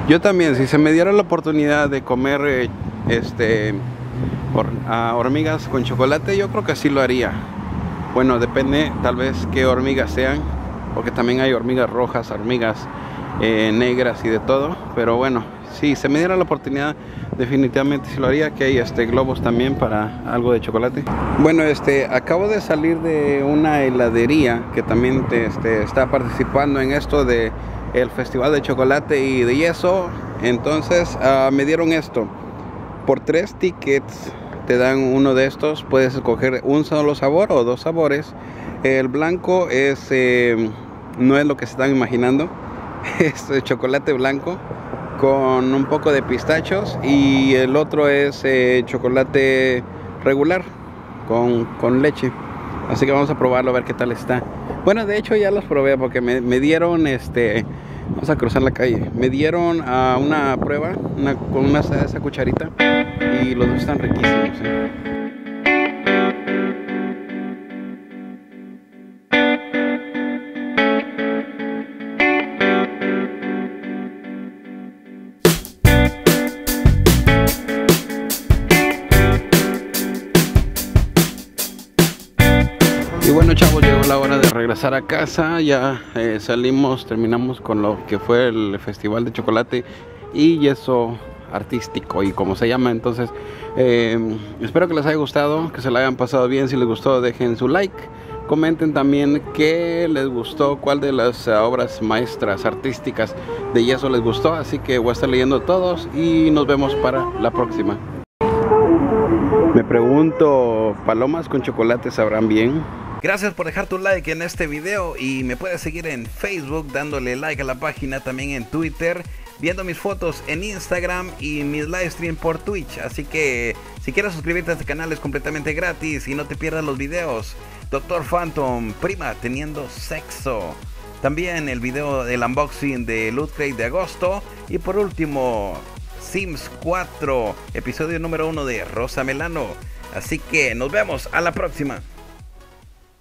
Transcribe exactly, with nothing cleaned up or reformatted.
Yo también, si se me diera la oportunidad de comer eh, este hor uh, hormigas con chocolate, yo creo que sí lo haría. Bueno, depende tal vez qué hormigas sean, porque también hay hormigas rojas, hormigas eh, negras y de todo. Pero bueno, si se me diera la oportunidad, definitivamente sí lo haría. Que hay este globos también para algo de chocolate. Bueno, este acabo de salir de una heladería que también te, este, está participando en esto de el festival de chocolate y de yeso. Entonces uh, me dieron esto por tres tickets. Te dan uno de estos, puedes escoger un solo sabor o dos sabores. El blanco es eh, no es lo que se están imaginando, es chocolate blanco con un poco de pistachos, y el otro es eh, chocolate regular con, con leche. Así que vamos a probarlo a ver qué tal está. Bueno, de hecho ya los probé porque me, me dieron este vamos a cruzar la calle. Me dieron a uh, una prueba una, con una esa cucharita, y los dos están riquísimos, ¿eh? Y bueno, chavos, llegó la hora de regresar a casa. Ya eh, salimos, terminamos con lo que fue el festival de chocolate y yeso artístico, y como se llama. Entonces eh, espero que les haya gustado, que se la hayan pasado bien. Si les gustó, dejen su like, comenten también qué les gustó, cuál de las uh, obras maestras artísticas de yeso les gustó. Así que voy a estar leyendo todos y nos vemos para la próxima. Me pregunto, ¿palomas con chocolate sabrán bien? Gracias por dejar tu like en este video, y me puedes seguir en Facebook dándole like a la página, también en Twitter, viendo mis fotos en Instagram y mis live stream por Twitch. Así que si quieres suscribirte a este canal es completamente gratis y no te pierdas los videos. Doctor Phantom, prima teniendo sexo. También el video del unboxing de Loot Crate de agosto. Y por último, Sims cuatro, episodio número uno de Rosa Melano. Así que nos vemos a la próxima.